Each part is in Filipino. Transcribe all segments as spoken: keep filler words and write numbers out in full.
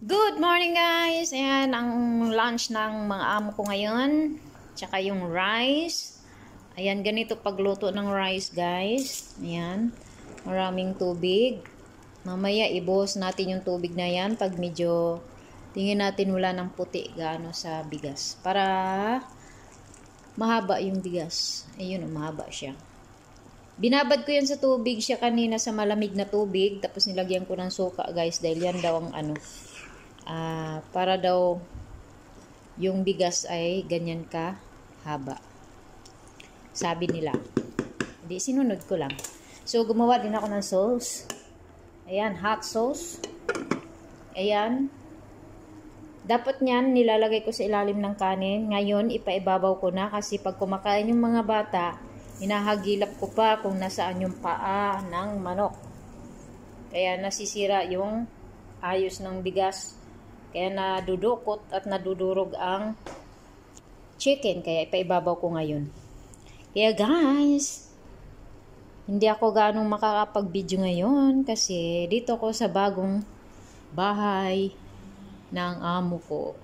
Good morning guys! Ayan ang lunch ng mga amo ko ngayon. Tsaka yung rice. Ayan, ganito pagluto ng rice guys. Ayan. Maraming tubig. Mamaya ibuhos natin yung tubig na yan pag medyo tingin natin wala ng puti gaano sa bigas. Para mahaba yung bigas. Ayun, mahaba siya. Binabad ko yan sa tubig siya kanina sa malamig na tubig. Tapos nilagyan ko ng suka guys dahil yan daw ang ano. Uh, para daw yung bigas ay ganyan ka haba. Sabi nila. Hindi, sinunod ko lang. So, gumawa din ako ng sauce. Ayan, hot sauce. Ayan. Dapat niyan, nilalagay ko sa ilalim ng kanin. Ngayon, ipaibabaw ko na kasi pag kumakain yung mga bata, hinahagilap ko pa kung nasaan yung paa ng manok. Kaya nasisira yung ayos ng bigas. Kaya nadudukot at nadudurog ang chicken. Kaya ipaibabaw ko ngayon. Kaya guys, hindi ako ganong makakapag-video ngayon kasi dito ko sa bagong bahay ng amo ko.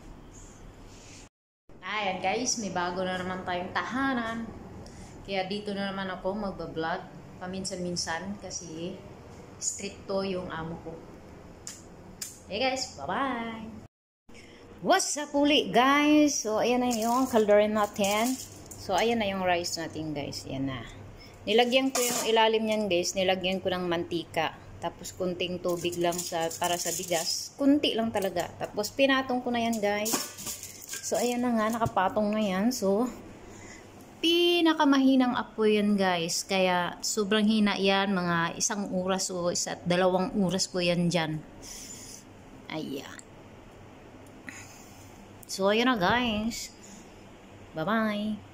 Ayan guys, may bago na naman tayong tahanan. Kaya dito na naman ako magbablog paminsan-minsan kasi stricto yung amo ko. Hey guys, bye-bye! What's up uli guys? So, ayan na yung kalderin natin. So, ayan na yung rice natin guys. Ayan na. Nilagyan ko yung ilalim niyan guys. Nilagyan ko ng mantika. Tapos, kunting tubig lang sa, para sa bigas. Kunti lang talaga. Tapos, pinatong ko na yan guys. So, ayan na nga. Nakapatong na yan. So, pinakamahinang apoy yan guys. Kaya, sobrang hina yan. Mga isang oras o isa, dalawang oras ko yan dyan. Ayan. So, ayan na guys. Bye-bye.